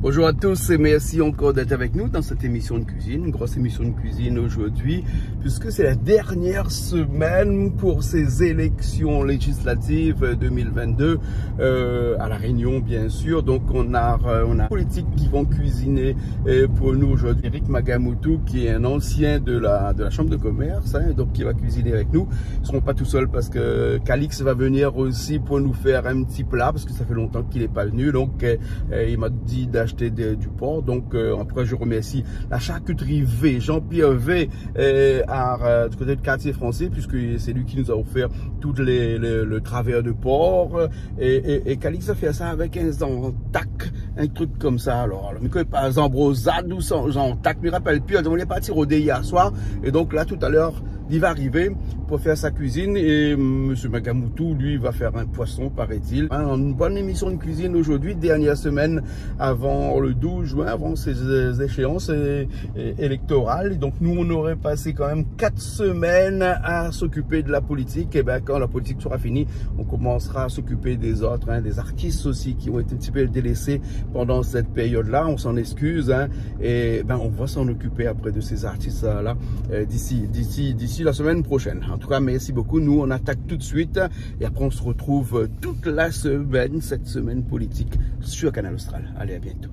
Bonjour à tous et merci encore d'être avec nous dans cette émission de cuisine, une grosse émission de cuisine aujourd'hui, puisque c'est la dernière semaine pour ces élections législatives 2022 à La Réunion, bien sûr. Donc on a politiques qui vont cuisiner pour nous aujourd'hui. Eric Magamoutou, qui est un ancien de la Chambre de commerce, donc qui va cuisiner avec nous. Ils ne seront pas tout seuls parce que Calix va venir aussi pour nous faire un petit plat, parce que ça fait longtemps qu'il n'est pas venu. Donc il m'a dit d'acheter du porc. Donc en tout cas je remercie la charcuterie V, Jean-Pierre V du côté de quartier français, puisque c'est lui qui nous a offert tout le travers de porc, et Calix a fait ça avec un zantac, un truc comme ça. Alors mais que pas zambrosade ou zantac, je me rappelle plus, on est parti rôder hier soir, et donc là tout à l'heure il va arriver pour faire sa cuisine, et monsieur Magamoutou lui va faire un poisson, paraît-il. Une bonne émission de cuisine aujourd'hui, dernière semaine avant le 12 juin, avant ces échéances électorales. Et donc nous on aurait passé quand même 4 semaines à s'occuper de la politique, et bien quand la politique sera finie, on commencera à s'occuper des autres, des artistes aussi qui ont été un petit peu délaissés pendant cette période-là. On s'en excuse, et ben on va s'en occuper après de ces artistes-là d'ici la semaine prochaine. En tout cas, merci beaucoup. Nous, on attaque tout de suite et après, on se retrouve toute la semaine, cette semaine politique sur Canal Austral. Allez, à bientôt.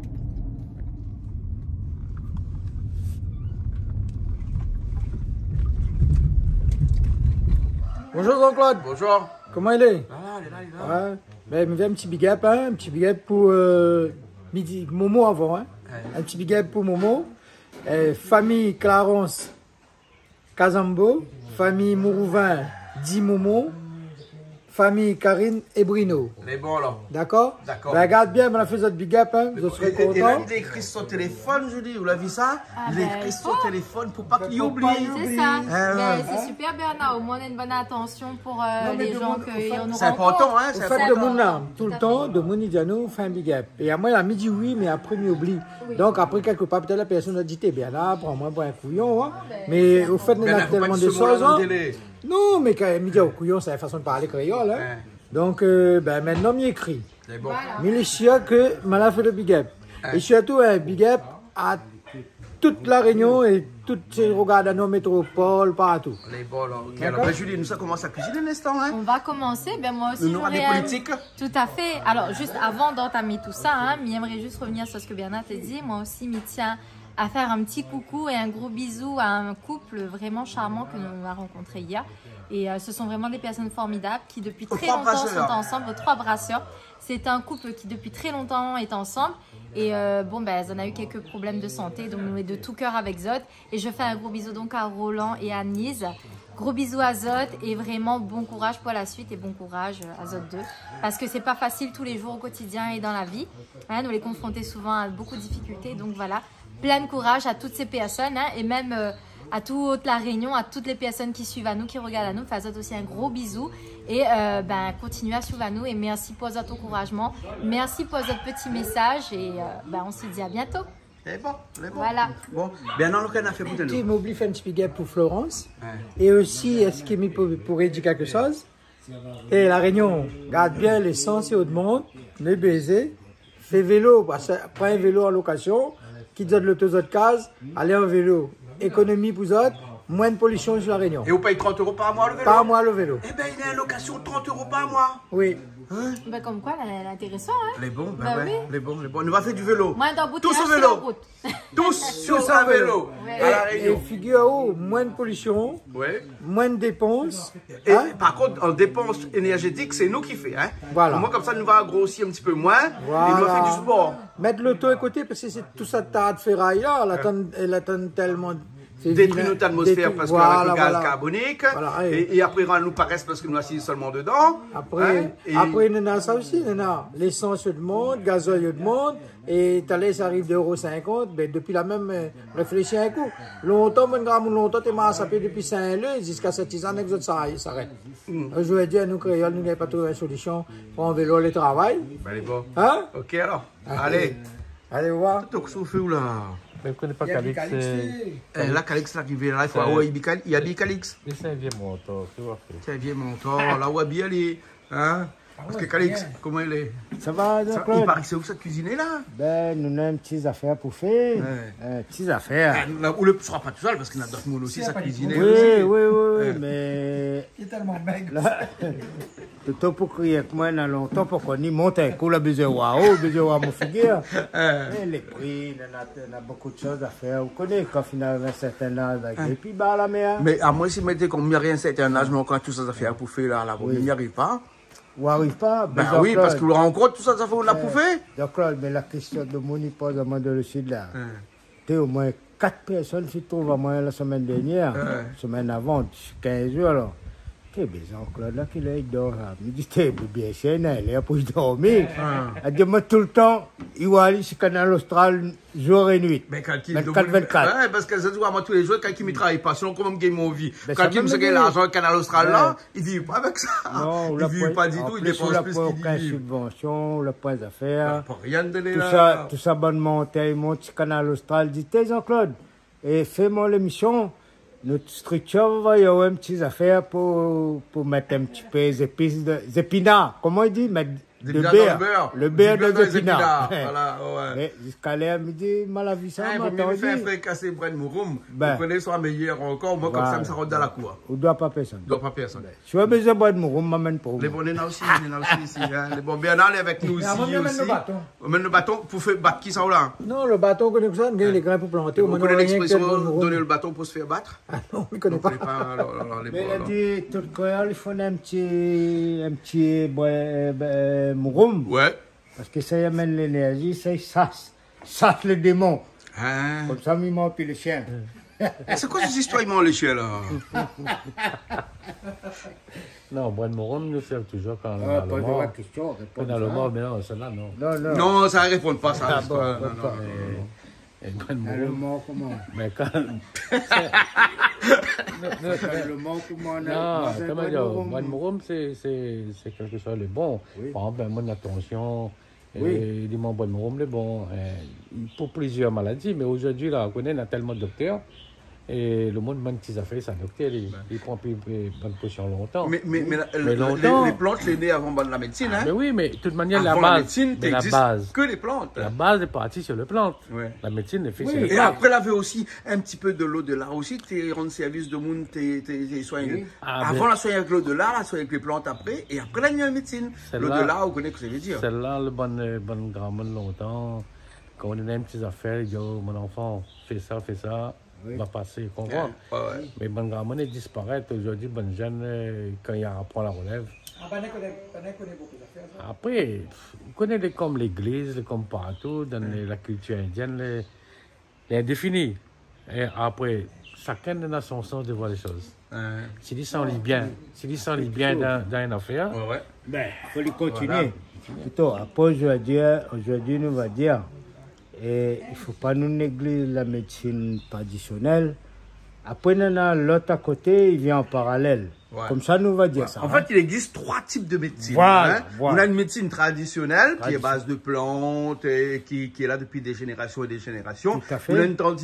Bonjour Jean-Claude. Bonjour. Comment il est? Ah, il est là. Ouais. Ben, il me fait un petit big up, un petit big up pour midi, Momo avant, Ouais. Un petit big up pour Momo. Famille Clarence Kazambo, famille Mourouvin, Di Momo, famille Karine et Bruno. Les bons là. D'accord? D'accord. Ben, regarde bien, on a fait notre big up, vous serez contents. Et là, il a écrit son téléphone, Julie, vous l'avez vu ça? Il a écrit son téléphone pour pas qu'il oublie. C'est ça. C'est super, Bernard. Au moins, on a une bonne attention pour les gens qui en ont. C'est important, hein? Au fait de mon âme, tout le temps, de mon Idiano, fait un big up. Et à moi, il a dit oui, mais après, il oublie. Donc, après, quelque part, peut-être la personne a dit, Bernard, prends-moi pour un couillon. Mais au fait, on a tellement de choses. Non, mais quand il dit au couillon, c'est la façon de parler créole. Donc, maintenant, il écrit. C'est bon. Mais les chiens que m'a fait le big up. Et surtout, un big up à toute la Réunion et toutes ces regards à nos métropoles, partout. Les bons là. Ok, alors, Julie, nous, ça commence à cuisiner l'instant, On va commencer. Ben, moi aussi, nous aurons des politiques. Tout à fait. Alors, juste avant d'entamer tout ça, j'aimerais juste revenir sur ce que Bernard t'a dit. Moi aussi, m'y tiens à faire un petit coucou et un gros bisou à un couple vraiment charmant que nous avons rencontré hier. Et ce sont vraiment des personnes formidables qui depuis très longtemps sont ensemble, aux 3 brasseurs. C'est un couple qui depuis très longtemps est ensemble. Et on a eu quelques problèmes de santé, donc nous sommes de tout cœur avec Zot. Et je fais un gros bisou donc à Roland et à Nise. Gros bisous à Zot et vraiment bon courage pour la suite et bon courage à Zot 2. Parce que c'est pas facile tous les jours au quotidien et dans la vie. Nous les confronter souvent à beaucoup de difficultés, donc voilà. Plein de courage à toutes ces personnes et même à toute la Réunion, à toutes les personnes qui suivent à nous, qui regardent à nous. Faites aussi un gros bisou et continuez à suivre à nous et merci pour votre encouragement. Merci pour votre petit message et on se dit à bientôt. C'est bon. Voilà. Bon, bien non, on a fait pour nous. Tu m'oublies faire un petit big up pour Florence. Et aussi, est-ce qu'il pourrait dire quelque chose? Et la Réunion, garde bien l'essence et au monde, les baisers, fais vélo, prends un vélo en location. Qui donne l'autozot case, allez en vélo. Économie pour autres, moins de pollution sur la Réunion. Et vous payez 30 € par mois le vélo? Par mois le vélo. Eh bien, il y a une location de 30 € par mois. Oui. Comme quoi, elle est intéressant. Les bons, oui. les bons. On va faire du vélo. Tous au vélo. Tous sur un vélo. À la Réunion. Et figure, moins de pollution, moins de dépenses. Et par contre, en dépenses énergétiques, c'est nous qui fait. Voilà. Moi, comme ça, nous va grossir un petit peu moins. Voilà. Et nous va faire du sport. Mettre l'auto à côté, parce que c'est tout ça tas de ferraille là, elle attend tellement. Détruit notre atmosphère parce qu'avec le gaz carbonique. Et après, on nous paraisse parce que nous assisons seulement dedans. Après, on a ça aussi, l'essence de monde, gazoil de monde, et ça arrive d'1,50 €. Depuis la même, réfléchis un coup. Longtemps, tu m'as sapé depuis 5 ans, jusqu'à 7 ans, ça s'arrête. Je vais dire, nous, créoles, nous n'avons pas trouvé une solution pour un vélo, le travail. Ben, bon. Ok, alors. Allez, voir. Tout ce que là. Mais je ne connais pas Calix. Là, Calix est arrivé là, il y a bien Calix. C'est un vieux mentor, tu vois. C'est un vieux mentor, là où il est. Parce que Calix, comment il est? Ça va, Il Jean-Claude? paraît que c'est où ça cuisiner là? Ben, nous avons une petite affaire pour faire. Petites affaires. Ou le ne sera pas tout seul parce qu'il y a d'autres monde aussi, ça cuisiner. Oui, oui, mais. Il est tellement maigre. Là, le temps pour crier que moi, il y a longtemps pour qu'on y monte un coup, la besoin waouh, besoin mon figure. Les prix, on a beaucoup de choses à faire. Vous connaissez quand finalement un certain âge, avec les puis bas la mer. Mais à moi, si mettez combien rien certain âge, mais encore tout ça à faire pour faire là, vous n'y arrivez pas. Vous n'arrivez pas? Ben oui, parce que vous rencontrez tout ça, ça fait on l'a pouffé. D'accord, mais la question de mon hypose à moi de le sud là. Tu au moins 4 personnes qui se trouvent à moi la semaine dernière, semaine avant, 15 jours alors. Tu es bien, Claude, là, qu'il est dehors. Il me dit, tu es bien cher, il est là pour y dormir. Il dit, moi, tout le temps, il va aller sur le canal austral jour et nuit. Mais quand il 24. Ouais, parce que ça se voit, moi, tous les jours, quand il ne travaille pas, sinon, comment gagne mon vie? Ben, Quand ça il me me gagne l'argent, le canal austral là, Ouais. il ne vit pas avec ça. Non, Il ne vit pas du tout, il dépense plus qu'il qu'il aucune vit. subvention, le point d'affaires. Pas rien de donner là. Tout ça, bonne montée, il monte sur le canal austral. Dit, t'es Jean-Claude, et fais-moi l'émission. Notre structure va y avoir une petite affaire pour mettre un petit peu les épices des épinards. Comment il dit? Mettre Des le bières beurre. dans le beurre. Le beurre Du beurre des épinards. Voilà, ouais. Mais jusqu'à là, il me dit, mal à vie ça, Il m'a faut mieux faire entendu. fracasser Brent Mouroum. Ben. Vous connaissez soit meilleur encore. Moi, comme ça, me ça rentre dans la cour. On ne doit pas personne. Je ne dois pas personne. Si vous avez besoin de boire de mon m'amène pour vous. Les bons, on est là aussi, on est là aussi ici. Hein. Les bons, bien aller avec nous Mais aussi. avant, on amène aussi. le bâton. On amène le bâton pour faire battre qui ça ou là? Non, le bâton, on connaît que ça, on gagne les grains pour planter. Vous connaissez l'expression donner le bâton pour se faire battre? Ah non, on ne connaît On pas. connaît pas. Alors, les Mais bons, il a alors. dit, tout le cas, il faut un petit mouroum. Ouais. Parce que ça y amène l'énergie, ça chasse le démon. Hein? Comme ça, il m'empile le chien. C'est quoi ces histoires, ils m'ont léché là? Non, Brent Morum nous sert toujours quand on Ah, a le pose mort. la question, réponds. Quand on a le mort, mais non, celle-là, non. Non, non. Non, ça ne répond pas, ça. Ah, l'histoire. bon, Non, pas. non, non. Et Brent Le Morum, mort, comment? mais quand... Le mort, comment? Non, comment dire, Brent Morum, c'est quelque chose de bon. Oui. Par exemple, mon attention, Oui. il dit mon Brent Morum, le bon. Pour plusieurs maladies, mais aujourd'hui, là, on connaît, il y a tellement de docteurs. Et le monde, même qui a fait ça, docteur, il prend plus bonne potion longtemps. Mais longtemps. les plantes, les nés avant la médecine, hein? Mais oui, mais de toute manière, Avant la la base, médecine, mais la t'existes base, que les plantes. la base est partie sur les plantes. Ouais. La médecine est faite Oui, sur les Et plantes. après, là, avait aussi un petit peu de l'au-delà aussi. Tu rends service de monde, tu soignes. Oui. Ah, Avant mais- la soigne avec l'au-delà, la soigne avec les plantes après. Et après, là, il y a la médecine. Celle-là- L'au-delà, vous connaissez ce que ça veut dire. Celle-là, le bon grand-mère longtemps, quand on a une petite affaire, il dit, oh, mon enfant, fais ça, Oui. va passer, Ouais, comprends? ouais. Mais bon grand-mère disparaît aujourd'hui, bonne jeune, quand il apprend la relève. Ah, ben, on connaît beaucoup d'affaires, ça. Après, on connaît comme l'église, comme partout, dans la culture indienne, les indéfinis. Et après, chacun a son sens de voir les choses. S'il dit ça, on lit bien. S'il dit ça, on lit bien dans une affaire. Ouais, ouais. Ben, il faut les continuer. Plutôt, après aujourd'hui, nous va dire, il ne faut pas nous négliger la médecine traditionnelle. Après, on a l'autre à côté, il vient en parallèle. Ouais. Comme ça, nous va dire ça. En fait, il existe 3 types de médecine. Voilà, hein. voilà. On a une médecine traditionnelle qui est base de plantes, et qui est là depuis des générations et des générations. Tout à fait. On a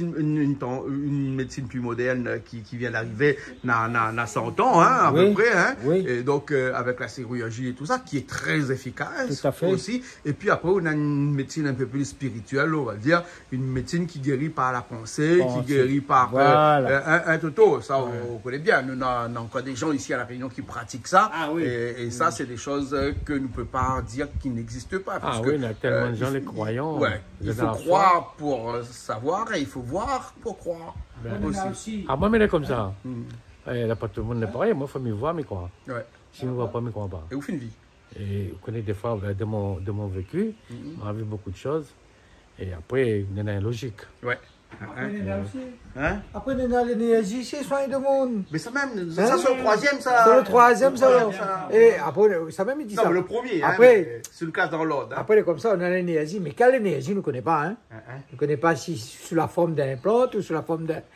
une médecine plus moderne qui vient d'arriver, n'a 100 ans hein, à Oui, peu près. Hein. oui. Et donc, avec la chirurgie et tout ça, qui est très efficace Tout à fait. aussi. Et puis après, on a une médecine un peu plus spirituelle, on va dire. Une médecine qui guérit par la pensée, Pensée. qui guérit par Voilà. un toto. Ça, on connaît bien. Nous, on a encore des gens ici à La Réunion qui pratiquent ça. Ah oui. Et ça, c'est des choses que nous ne pouvons pas dire qui n'existent pas. Parce Ah que, oui, il y a tellement de gens, il les faut- croyants. Ouais, il faut croire pour savoir et il faut voir pour croire. aussi. Ah, Ah, moi, mais il est comme ça. Là, pas tout le monde est pareil. Moi, il faut m'y voir, m'y croire. Ouais. Si je ne vois pas, m'y croire pas. Et vous faites une vie. Et vous connaissez des fois, de mon vécu, on a vu beaucoup de choses. Et après, il y en a une logique. Ouais. Après, on a aussi. Hein? Après, on a l'énergie, c'est soin de monde. Mais ça même, ça c'est le troisième, ça. C'est le troisième, ça. troisième, ça. Et après, ça même, il dit Non, ça. mais le premier. Après- hein, c'est une classe dans l'ordre. Hein. Après, comme ça, on a l'énergie. Mais quelle énergie, nous ne connaissons pas. Hein? On ne connaît pas si sous la forme d'un plante ou sous la forme d'un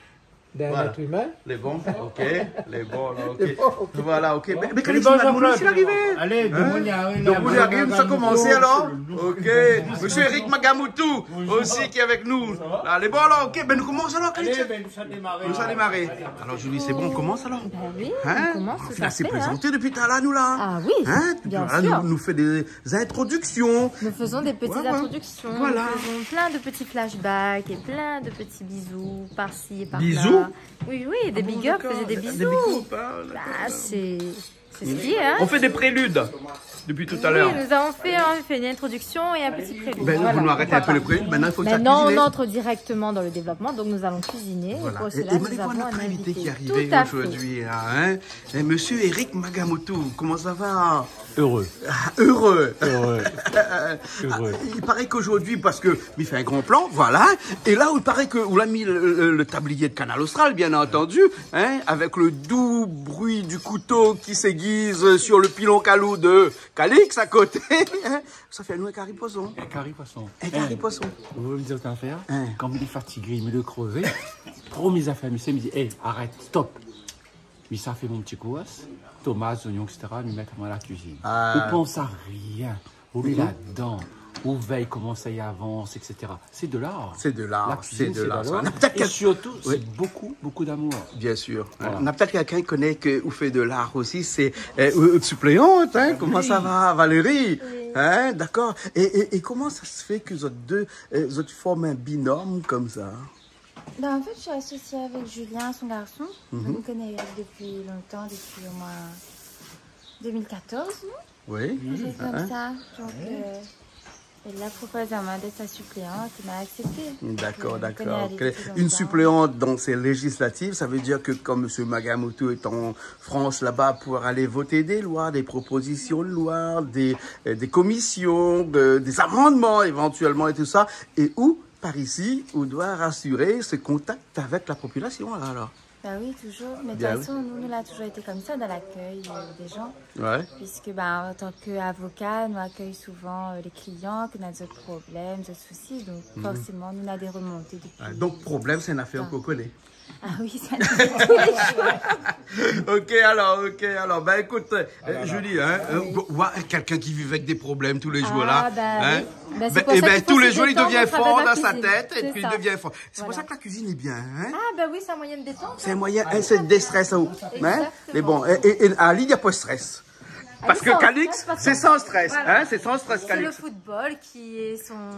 d'un être humain. Les bons, ok. Les bons, là, ok. Les bons, ok. Voilà, ok. Mais quand Les les bons, gens c'est arrivé. Allez, Donc vous y arrivez, ça a commencé alors. Ok. Monsieur Eric Magamoutou aussi qui est avec nous. Là, les bons alors, ok. Ben nous commençons alors, Allez, Khalid. ben, nous sommes démarrés. Nous sommes démarrés. Alors Julie, c'est bon, on commence alors. Ben oui, Hein? on commence tout On a à assez fait. Hein. présenté depuis tout à l'heure, nous là. Ah oui, Hein? bien Voilà, sûr. nous fait des introductions. Nous faisons des petites Ouais, ouais. introductions, Voilà. nous faisons plein de petits flashbacks et plein de petits bisous par-ci et par-là. Bisous? Oui, oui, des big ups, faisait des bisous. Des big ups, hein, Bah, d'accord. c'est ce qui est, hein. On fait des préludes depuis tout à l'heure. Oui, nous avons fait une introduction et un petit prélude. Ben, Voilà, vous nous arrêtez un peu pourquoi le pas. prélude. Maintenant, il faut que ça Maintenant, on cuisine. entre directement dans le développement, donc nous allons cuisiner. Et Voilà. pour Et cela, nous allez voir avons un notre invité qui est invité. arrivé Tout à fait. aujourd'hui. Là, hein? Et monsieur Eric Magamoto, comment ça va? Heureux. Ah, heureux. Heureux. Heureux. Il paraît qu'aujourd'hui, parce que il fait un grand plan, voilà. Et là, il paraît que on a mis le tablier de Canal Austral, bien entendu, hein, avec le doux bruit du couteau qui s'aiguise sur le pilon calou de Calix à côté. Hein. Ça fait nous un carré poisson. Un carré poisson. Un carré poisson. Vous voulez me dire une affaire? Hein. Quand il est fatigué, il me le crevé. Trop mis à faire, il me dit, hé, arrête, stop. Mais ça fait mon petit couasse, tomates, oignons, etc., lui mettre dans la cuisine. Ah. Vous pensez à rien. Vous voulez là-dedans. Vous veillez comment ça y avance, etc. C'est de l'art. C'est de l'art, La cuisine, c'est de l'art. l'art. On a peut-être Et qu'un- surtout, Oui. c'est beaucoup, beaucoup d'amour. Bien sûr. Voilà. On a peut-être quelqu'un qui connaît que vous fait de l'art aussi, c'est suppléante, hein? Comment ça va, Valérie? Hein? D'accord. Et comment ça se fait que vous deux, vous autres forment un binôme comme ça? Ben, en fait, je suis associée avec Julien, son garçon. On nous connaît depuis longtemps, depuis au moins 2014, Oui. quelque chose comme ça. Donc, elle l'a proposé à moi d'être sa suppléante, il m'a accepté. D'accord, Donc, on d'accord. connaît elle depuis Une longtemps. suppléante dans ces législatives, ça veut dire que comme M. Magamoto est en France là-bas pour aller voter des lois, des propositions de loi, des commissions, des amendements éventuellement et tout ça, et où, par ici, on doit rassurer ce contact avec la population là, alors. Ben oui, toujours. Mais de Bien, toute façon, nous, on a toujours été comme ça dans l'accueil des gens. Ouais. Puisque, ben, en tant qu'avocat, nous accueillons souvent les clients qui ont d'autres problèmes, d'autres soucis. Donc, forcément, nous, on a des remontées depuis. Donc, problème, c'est une affaire qu'on connaît. Ah oui, ça nous fait tous les jours. Ok, alors, ben écoute, Julie, hein, quelqu'un qui vit avec des problèmes tous les jours là, Ah, bah hein, oui. Bah, c'est pour et ça ben qu'il faut tous les se jours il détendre devient au travers fort de la dans sa cuisine. tête et C'est puis ça. il devient fort. C'est pour Voilà. ça que la cuisine est bien, hein. Ah, bah oui, c'est un moyen de détente. C'est un moyen, c'est de déstress, hein. Exactement. Mais bon, et à Lille, il n'y a pas de stress. Parce que sans Calix, stress, parce c'est que- sans stress, Voilà. hein, c'est sans stress, C'est le Calix. football qui est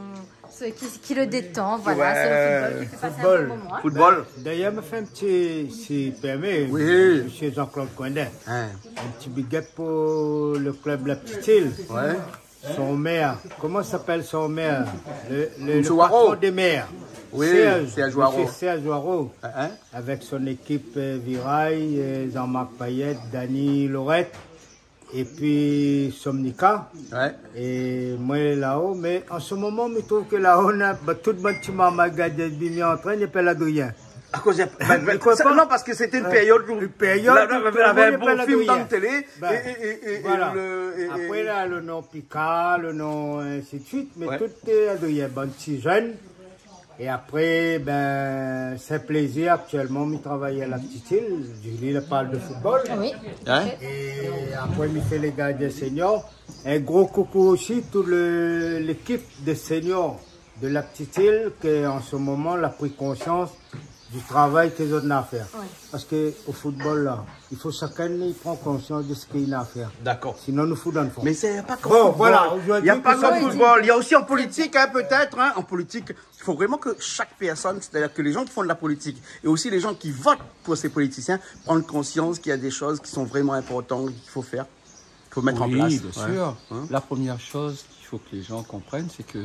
qui le détend, voilà, c'est le football qui fait passer un Football. bon moment. Football. D'ailleurs, me fait un petit, si permet, Oui. monsieur Jean-Claude Coindin, Hein, un petit big up pour le club La Petite Île. ouais. Son maire, comment s'appelle son maire? Le Monsieur Waro. patron des maires. Oui, Serge Waro. Monsieur Serge Waro, Hein? avec son équipe Virail, Jean-Marc Payette, Dany Lorette, et puis Somnica. Ouais. Et moi là-haut, mais en ce moment, je trouve que là-haut, on a tout le bâtiment magasin mis en train, il n'y a pas d'Adrien. À cause de... quoi pas? non, parce que c'était une période où... Une période Là, où il tout y le avait un monde bon appelle film Adrien. dans la télé. Ben, et voilà. et- Après, là, le nom Picard, le nom ainsi de suite, mais Ouais. tout est Adrien. Bon, petit jeune. Et après, ben, c'est plaisir. Actuellement, je travaille à la petite île. Julie parle de football. Oui. Hein? Et après, je fais les gardiens seniors. Un gros coucou aussi, toute l'équipe des seniors de la petite île, qui en ce moment, a pris conscience du travail qu'ils ont à faire. Ouais. Parce qu'au football, là, il faut chacun il prend conscience de ce qu'il a à faire. D'accord. Sinon, nous fout dans le fond. Mais c'est pas qu'en Bon, football. voilà, Il n'y a aujourd'hui, pas tout qu'en ça, football. Il y a aussi en politique, hein, peut-être. Hein. En politique, il faut vraiment que chaque personne, c'est-à-dire que les gens qui font de la politique et aussi les gens qui votent pour ces politiciens, prennent conscience qu'il y a des choses qui sont vraiment importantes qu'il faut faire, qu'il faut mettre en place. Oui, bien Ouais. sûr. Hein? La première chose qu'il faut que les gens comprennent, c'est que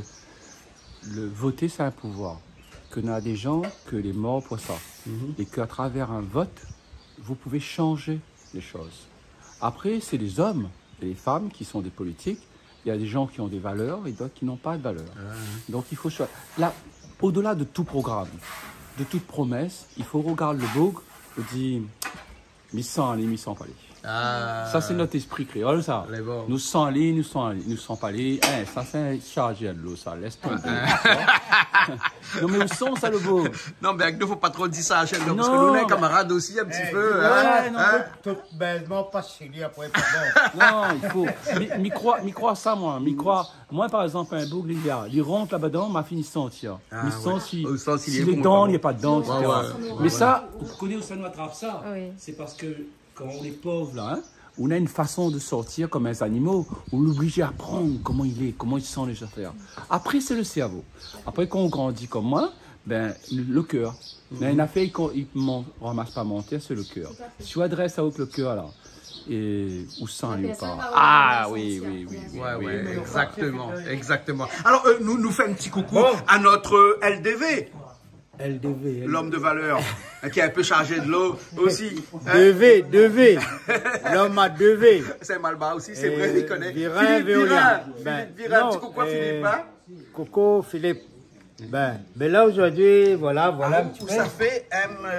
le voter, c'est un pouvoir. Qu'on a des gens, que les morts pour ça. Et qu'à travers un vote, vous pouvez changer les choses. Après, c'est les hommes et les femmes qui sont des politiques. Il y a des gens qui ont des valeurs et d'autres qui n'ont pas de valeurs. Donc il faut choisir. Là, au-delà de tout programme, de toute promesse, il faut regarder le bug et dire, mais sans aller, mais sans pas aller. Ah, Ça, c'est notre esprit créole, ça. Les bons. Nous sans aller, nous sans pas aller. Hein, ça, c'est chargé de l'eau, ça. Laisse tomber. Non, mais où sont, ça, le beau? Non, mais avec nous, faut pas trop dire ça à chaîne, parce que Non, nous, on est mais- camarades aussi, un petit peu. Voilà, non, hein. tout bêtement, pas chéri après. Non, il faut. M'y crois ça, moi. Moi, par exemple, un beau gléliard, il rentre là-dedans, m'a fini de sentir. Il sent Au sens, si il est les bon, dents, pas il n'y a pas de dents, etc. ouais. Mais ça, vous connaissez où ça nous attrape ça? Oui. C'est parce que quand on est pauvre, là, hein, on a une façon de sortir comme les animaux. On l'oblige à apprendre comment il est, comment il sent les affaires. Après, c'est le cerveau. Après, quand on grandit comme moi, ben, le cœur. Mais une affaire, il ne ramasse pas mentir, c'est le cœur. Si tu adresses avec le cœur, là, et où sent lui ou pas? Ah oui. Ouais, exactement. Alors, nous fait un petit coucou à notre LDV, LDV. l'homme de valeur, qui est un peu chargé de l'eau aussi. 2V. L'homme à 2V. C'est Malba aussi, c'est vrai, il connaît. Virin, Philippe Véolia. Virin, Non, petit coucou à Philippe, hein? Coco, Philippe. Ben là aujourd'hui, voilà un petit peu. Ça fait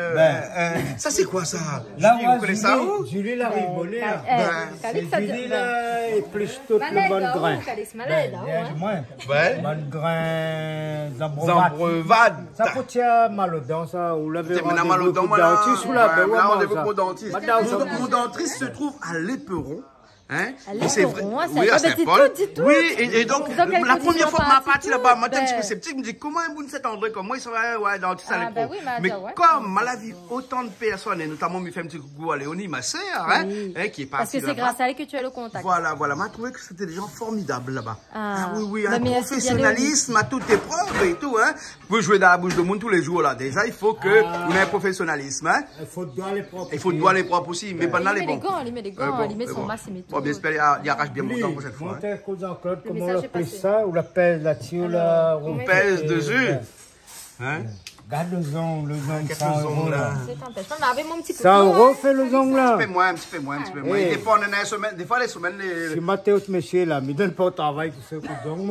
ça c'est quoi ça? Là, Julie, vous connaissez ça où? Julie la rigolée. Calix, ça Julie là, et plus tout le bon grain. Calix malade, hein. Ouais. Bon grain, Zambrevade. Ça peut tirer mal aux dents, ça. Ou l'avez C'est maintenant mal aux dents, voilà. dentiste ou là, Ouais, là, on est avec mon dentiste. Madame, ça- Mon dentiste se trouve à l'Éperon. Hein? À Et c'est l'Éperon, vrai. hein, c'est Oui, à à côté de Saint-Paul. Tito. Oui, et donc, Dans quelle la première condition fois que ma pas à partie Tito? là-bas, moi, j'étais un petit peu Ben. sceptique, je me dis, comment un bout de cet André comme moi, il serait, ouais, dentiste à Ah, l'Éperon. ben oui, mais Mais attends, ouais. comme, à la vie, autant de personnes, et notamment, il fait un petit coucou à Léonie, ma sœur, hein, Oui. hein, qui est Parce partie que c'est là-bas. grâce à elle que tu as le contact. Voilà, m'a trouvé que c'était des gens formidables là-bas. Ah. Oui, Non, un mais est-ce qu'il y a professionnalisme à toute épreuve et tout, hein. Vous pouvez jouer dans la bouche de monde tous les jours, là. Déjà, il faut que vous ayez un professionnalisme, hein. Il faut doigts les propres. Il faut doigts les propres aussi, mais pas dans les Il met les bons. gants, il met les gants, il met son masque, il met tout. Bon, bien, j'espère qu'il arrache bien mon temps pour cette fois. hein. Jean-Claude, comment on message est l'appelle passé. ça? Ou la pèse là-dessus, là? On pèse dessus. Hein? Garde le zong, Qu'est-ce 100 que euros zong, là? là. C'est un pêche. Mais avec mon petit 100 euros, fais le zong là. Un petit peu moins. Eh. Il dépend de la semaine. Des fois, les semaines, les... C'est Mathéo, ce monsieur là, mais il donne pas au travail pour ce coup de zong.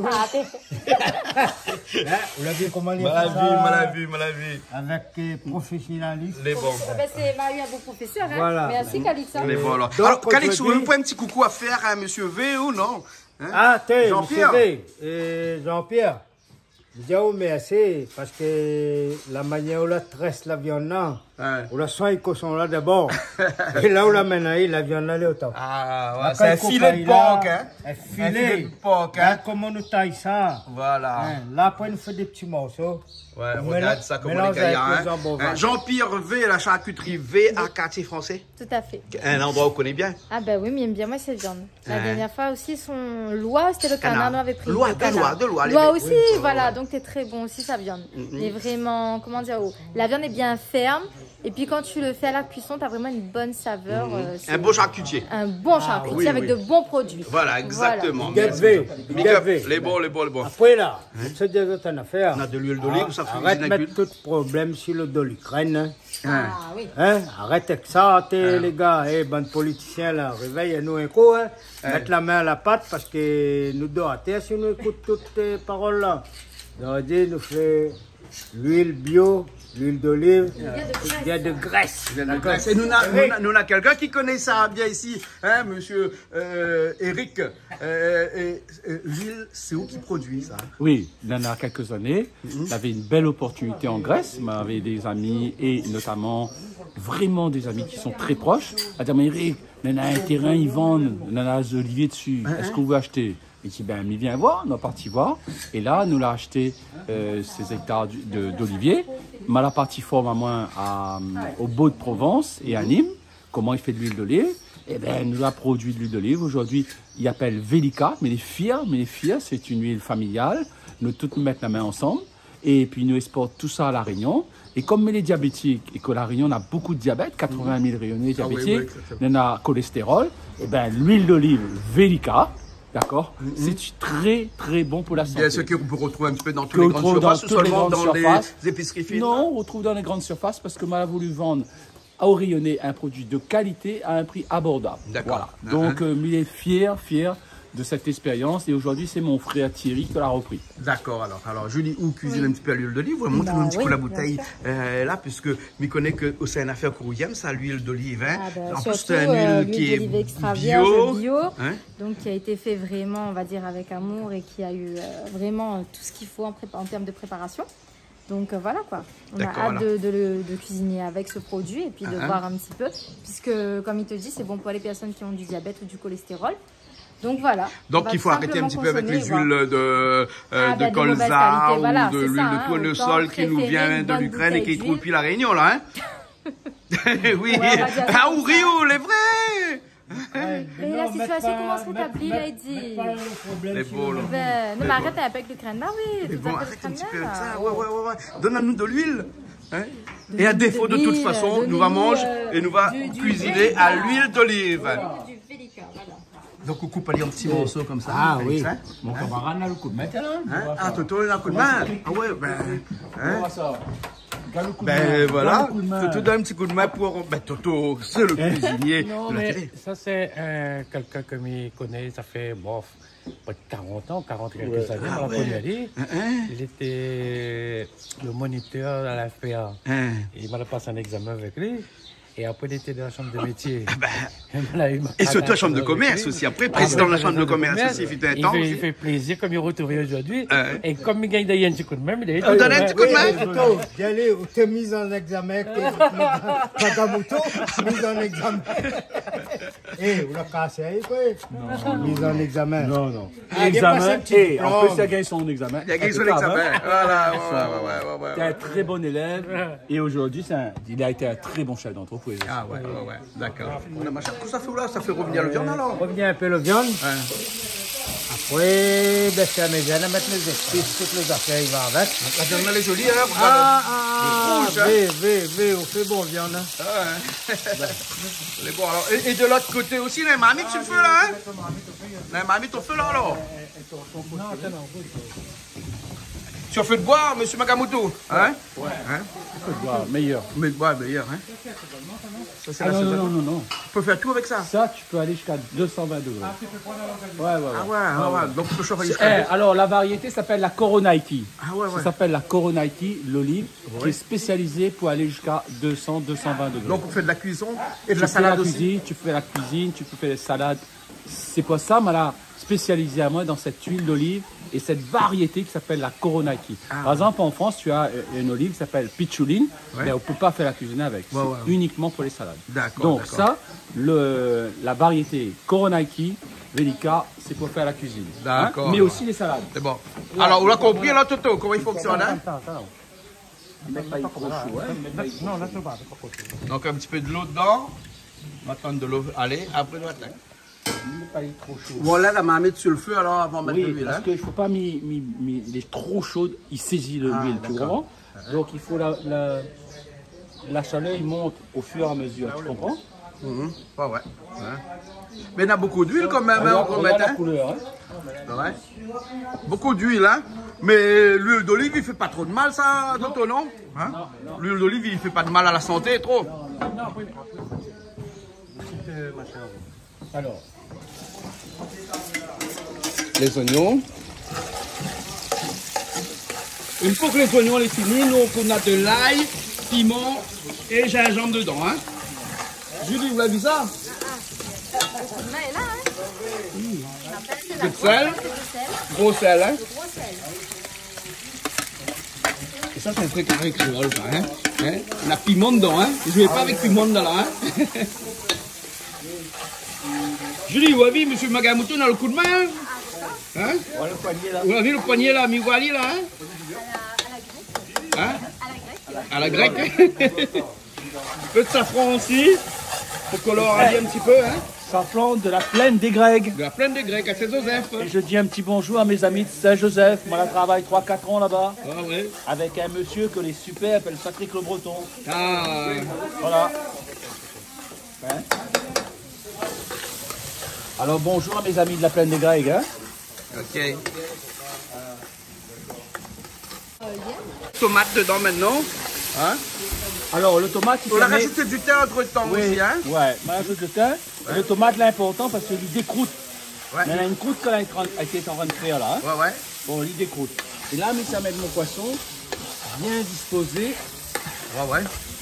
Là, vous l'avez comment il Malavi. Avec professionnalisme. Les bons. C'est Marie, un bon professeur. Hein. Voilà. Merci, Calix. Les bons, alors. Donc, Alors, Calix, vous aujourd'hui- avez un petit coucou à faire à monsieur V ou non? Hein? Ah, t'es, Jean-Pierre. Jean-Pierre. Je dis, oh, mais assez, parce que la manière où la tresse la viande là, Ouais. où la soin, ils sont là d'abord. Et là où la mène, la viande là, elle est au top. Ah, Là, ouais, c'est un quand filet de il porc, a- hein? Un Un filet de porc, Là, hein? comment on taille ça? Voilà. Hein, là, après, on fait des petits morceaux. Ouais, On regarde mélange- ça comme on mélange est avec gaillard, le hein. jambon Hein, vert. Jean-Pierre V, la charcuterie V à quartier français. Tout à fait. Un endroit où on connaît bien. Ah ben oui, mais il aime bien moi cette viande. La Ouais. dernière fois aussi, son Lois, c'était le canard, nous avait pris. Lois, le de canard. Lois, les Lois mecs. aussi, Oui, voilà, ouais. donc t'es très bon aussi sa viande. Mais vraiment, comment dire, la viande est bien ferme. Et puis quand tu le fais à la cuisson, t'as vraiment une bonne saveur. C'est Un beau charcutier. un bon charcutier oui, avec oui. de bons produits. Voilà, exactement. Big up V, Big up V. Les bons. Après là, c'est déjà une affaire. On a de l'huile d'olive, ça fait Arrête de une mettre tout problème sur le dos de l'Ukraine. Ah oui. Hein? Arrête avec ça, les gars. Eh, bande politiciens là, réveillez-nous un coup. Hein? Mettre la main à la pâte parce que nous doit à terre si nous écoutons toutes tes paroles là. On dit, nous fait l'huile bio, l'huile d'olive, il y a de graisse. Et nous avons quelqu'un qui connaît ça bien ici, hein, monsieur Eric. L'huile, c'est où qui produit ça? Oui, il y en a quelques années, il avait une belle opportunité en Grèce, il avait des amis et notamment vraiment des amis qui sont très proches. Il a dit, mais Eric, il y en a un terrain, ils vendent, il y en a des oliviers dessus, est-ce que vous voulez acheter? Il dit, ben, il vient voir, on est parti voir. Et là, nous l'a acheté ces hectares d'oliviers. Mais la partie forme à moins au Beau de Provence et à Nîmes, comment il fait de l'huile d'olive. Et ben, nous a produit de l'huile d'olive. Aujourd'hui, il appelle Vélica, mais les fiers, c'est une huile familiale. Nous tous mettre la main ensemble. Et puis, nous exportons tout ça à La Réunion. Et comme elle est diabétique et que La Réunion a beaucoup de diabète, 80 000 Réunionnais diabétiques, il y en a cholestérol, et ben, l'huile d'olive Vélica, d'accord, c'est très très bon pour la santé. Bien, ce qu'on peut retrouver un petit peu dans toutes les grandes surfaces ou seulement dans les épiceries fines? Non, on retrouve dans les grandes surfaces parce que moi, a voulu vendre à Orionnet un produit de qualité à un prix abordable. D'accord. Voilà. Donc, il est fier de cette expérience. Et aujourd'hui, c'est mon frère Thierry qui l'a repris. D'accord, alors Julie, où cuisine un petit peu à l'huile d'olive, montre-nous un petit peu la bouteille là, puisque je connais que c'est une affaire qu'on aime, ça, l'huile d'olive. Hein. Ah en plus, c'est une huile qui est extra bio, hein, donc qui a été fait vraiment, on va dire, avec amour et qui a eu vraiment tout ce qu'il faut en termes de préparation. Donc voilà quoi, on a hâte de cuisiner avec ce produit et puis de voir un petit peu, puisque comme il te dit, c'est bon pour les personnes qui ont du diabète ou du cholestérol. Donc voilà. Donc il faut arrêter un petit peu avec les huiles de colza ou de l'huile de tournesol qui nous vient de l'Ukraine et qui trouve depuis la Réunion là. Hein. Oui, ah ou Rio, les vrais. Et la situation commence à s'établir, là, il dit. Les beaux, là. Non, mais arrête avec l'Ukraine, là, oui. Bon, arrête un petit peu avec ça, ouais. Donne-nous de l'huile. Hein? Et à défaut, de toute façon, nous va manger et nous va cuisiner à l'huile d'olive. Donc, on coupe en petits morceaux comme ça. Ah oui. Mon camarade a le coup de main, là. Ah, Toto, il a le coup de main. Ah ouais, ben voilà, Toto donne un petit coup de main pour... Ben Toto, c'est le cuisinier. Non, mais ça c'est quelqu'un que je connais, ça fait près de 40 ans, 40 quelques années, on l'a connu aller. Il était le moniteur à la FPA. Il m'a passé un examen avec lui. Et après, il était dans la chambre de métier. Et surtout la chambre de commerce aussi. Après, président de la chambre de commerce aussi, il fait un temps. Il fait plaisir, comme il est retrouvé aujourd'hui. Et comme il gagne un petit coup de main, il a donné un petit coup de main. J'allais, tu es mis en examen. Magamuto, mise en examen. Eh, vous l'avez cassé, quoi. Mise en examen. Non. Examen. Et en plus, il a gagné son examen. Il a gagné son examen. Voilà, tu es un très bon élève. Et aujourd'hui, il a été un très bon chef d'entreprise. Ah ouais, d'accord. Ça fait là, ça fait revenir le viande alors. Revenir un peu le viande. Après, c'est à mes viandes, mettre les épices, toutes les affaires, il va avec. La viande, elle est jolie, hein. On fait bon viande. Elle est bon alors. Et de l'autre côté aussi, les marmites sur le feu là, hein. Les marmites au feu là alors. Sur feu de bois, monsieur Magamuto, hein? Ouais. Feu de bois, meilleur. Mais meilleur, hein? Ça, non. Tu peux faire tout avec ça? Ça, tu peux aller jusqu'à 220 degrés. Ah, tu peux prendre ouais. Donc, tu peux chauffer jusqu'à... Alors, la variété s'appelle la Koronaiki. Ah ouais. Ça s'appelle la Koronaiki, l'olive, qui est spécialisée pour aller jusqu'à 200, 220 degrés. Donc, on fait de la cuisson et de la salade aussi? Tu fais la cuisine, tu peux faire des salades. C'est pour ça, m'a spécialisé à moi dans cette huile d'olive et cette variété qui s'appelle la Koronaiki. Par exemple, en France, tu as une olive qui s'appelle Pichuline, mais on ne peut pas faire la cuisine avec. C'est uniquement pour les salades. Donc ça, la variété Koronaiki, Velika, c'est pour faire la cuisine. D'accord. Mais aussi les salades. C'est bon. Alors, on a compris là, Toto, comment il fonctionne, hein? Pas trop chaud, hein? Non, là, c'est pas trop chaud. Donc, un petit peu de l'eau dedans. On va prendre de l'eau. Allez, après, on va attaquer. Pas trop chaud. Voilà la marmite sur le feu alors avant de mettre de l'huile. Parce qu'il ne faut pas il est trop chaud, il saisit l'huile, tu comprends? Donc il faut la chaleur, il monte au fur et à mesure, tu comprends? Ouais. Mais il y a beaucoup d'huile quand même. Regarde la couleur. Ouais. Beaucoup d'huile, hein? Mais l'huile d'olive, il fait pas trop de mal, ça, Toto, non? Hein? L'huile d'olive, il fait pas de mal à la santé, trop? Non, oui. Alors, les oignons. Une fois que les oignons sont finis, nous on a de l'ail, piment et gingembre dedans. Hein. Julie, vous avez vu ça? De sel, gros sel. Hein. Et ça c'est un truc avec créole, ça. Hein. On a piment dedans. Hein. Je ne vais pas avec piment dedans là. Hein. Julie, vous avez vu, monsieur Magamuto, on a le coup de main? Hein? Voilà le poignet là. Vous avez vu le poignet là, Miguali là? Hein? À la grecque. Un peu de safran aussi, pour colorer un petit peu. Hein? Safran de la plaine des Grecs. De la plaine des Grecs, à Saint-Joseph. Et je dis un petit bonjour à mes amis de Saint-Joseph. Moi, je travaille 3-4 ans là-bas. Ah ouais. Avec un monsieur que les super appellent Patrick le Breton. Ah. Voilà. Hein? Alors bonjour à mes amis de la plaine des Grecs. Hein? Ok. Tomate dedans maintenant. Hein? Alors le tomate, on a rajouté du thym entre temps aussi. Hein? Ouais, on rajoute le thym. Le tomate l'important parce qu'il décroute. Ouais. Mais il y a une croûte qu'elle a été en train de faire là. Hein. Ouais. Bon, l'idée croûte. Et là, mais ça met mon poisson bien disposé. Ouais.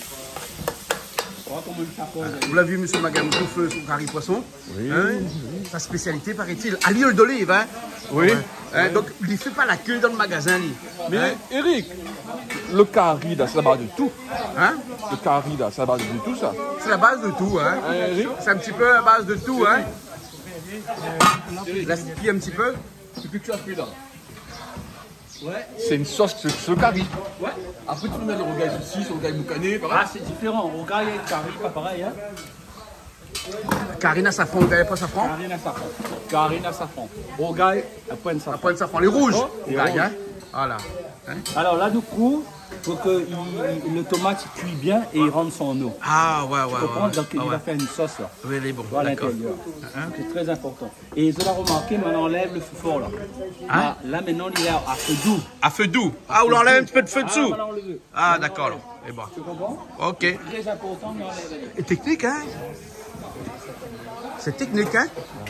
Vous l'avez vu, monsieur Magamoutou, feu son curry poisson. Oui. Hein? Sa spécialité, paraît-il, à l'huile d'olive. Hein? Oui. Hein? Donc, il ne fait pas la queue dans le magasin. Lui. Mais Eric, le curry, c'est la base de tout. Hein? Le curry, c'est la base de tout, ça. C'est la base de tout. Hein? C'est un petit peu la base de tout. Hein? Laisse un petit peu. Ce que tu as fait là. Ouais. C'est une sauce, c'est le curry. Ouais. Après, tu peux mettre le rogaille ici, sur le rogaille boucané. Ah, c'est différent. Rogaille et curry, pas pareil. Hein? Carine à safran, vous n'avez pas safran? Carine à safran. Carine à safran. Rogaille à pointe safran. À pointe safran. Les rouges. Oh, les rouges. Hein? Voilà. Hein? Alors là, du coup, faut que le tomate cuit bien et il rentre son eau. Ah ouais. Tu comprends? Donc il va faire une sauce là. Oui, elle est bon. À l'intérieur. C'est très important. Et vous l'avez remarqué, maintenant on enlève le feu fort là. Hein? Là maintenant il est à feu doux. À feu doux. Ah, on enlève un petit peu de feu dessous. Voilà, on le veut. Ah, d'accord. Et bon. Tu comprends? Ok. C'est très important d'enlever. Et technique, hein? C'est technique, hein?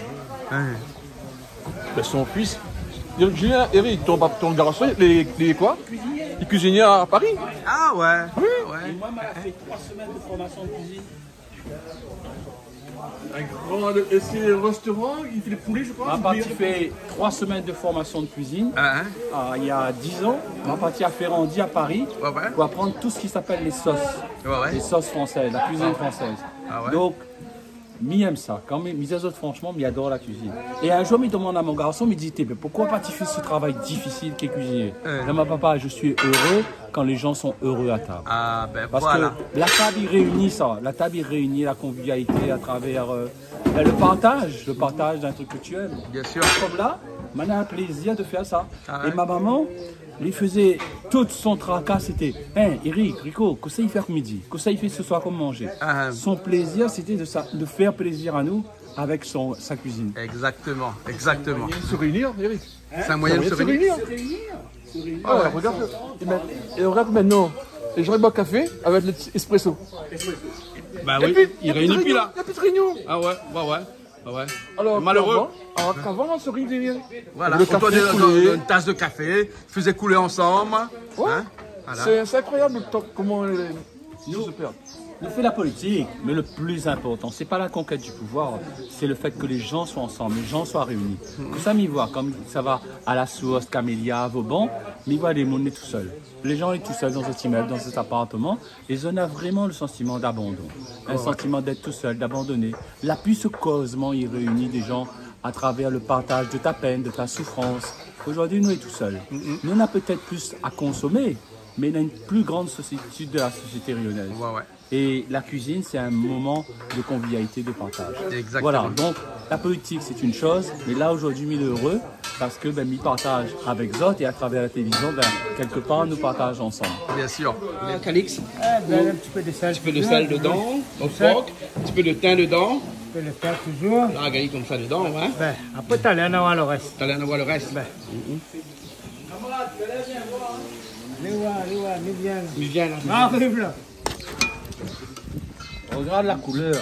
Ben, son fils. Julien, Eric, ton garçon, les quoi? Les cuisiniers à Paris. Ah ouais. Oui. Et moi, j'ai fait 3 semaines de formation de cuisine. Et c'est le restaurant, il fait les poulets, je crois. Ma partie fait 3 semaines de formation de cuisine. Il y a 10 ans, ma partie a fait Ferrandi à Paris pour apprendre tout ce qui s'appelle les sauces. Les sauces françaises, la cuisine française. Donc, mi aime ça. Quand mes autres, franchement, mi adore la cuisine. Et un jour, il demande à mon garçon, il dit, pourquoi pas tu fais ce travail difficile qu'est cuisiner? Là, ma papa, je suis heureux quand les gens sont heureux à table. Ah, ben parce voilà. que la table, il réunit ça. La table, il réunit la convivialité à travers le partage d'un truc que tu aimes. Bien sûr. Comme là, on a un plaisir de faire ça. Et ma maman, il faisait tout son tracas, c'était Eric, Rico, que ça il fait ce midi, que ça il fait ce soir comme manger. Son plaisir, c'était de faire plaisir à nous avec sa cuisine. Exactement. Se réunir, Eric. C'est un moyen de se réunir. Ah ouais, regarde. Et regarde maintenant, les gens ils boivent café avec l'espresso. Bah oui, il réunit plus là. Il n'y a plus de réunion. Ah ouais. Alors, malheureux. Alors qu'avant, on se réunissait. Voilà, Le autour café coulé. d'une tasse de café, faisait couler ensemble. Ouais. Hein? Voilà. C'est incroyable comment les choses se perdent. On fait la politique, mais le plus important, c'est pas la conquête du pouvoir, c'est le fait que les gens soient ensemble, les gens soient réunis. Que ça m'y voit, comme ça va à la source, Camélia, à Vauban, m'y voit les mondes tout seuls. Les gens sont tout seuls dans cet immeuble, dans cet appartement, et on a vraiment le sentiment d'abandon, un sentiment d'être tout seul, d'abandonner. La puce causement, il réunit des gens à travers le partage de ta peine, de ta souffrance. Aujourd'hui, nous sommes tout seuls. Nous, on a peut-être plus à consommer, mais on a une plus grande solitude de la société réunionnaise. Et la cuisine, c'est un moment de convivialité, de partage. Exactement. Voilà, donc la politique, c'est une chose, mais là, aujourd'hui, il est heureux parce que il partage avec Zot et à travers la télévision, quelque part, nous partageons ensemble. Bien sûr. Calix, Un petit peu de sel. un petit peu de sel dedans, au phoque, un petit peu de thym dedans. Tu peux le faire toujours. Là, regarde comme ça dedans, hein. Ben, après, tu allais en avoir le reste. T'allais en avoir le reste. Ben. Allez voir, viens. Il vient là. Arrive là. Regarde la couleur.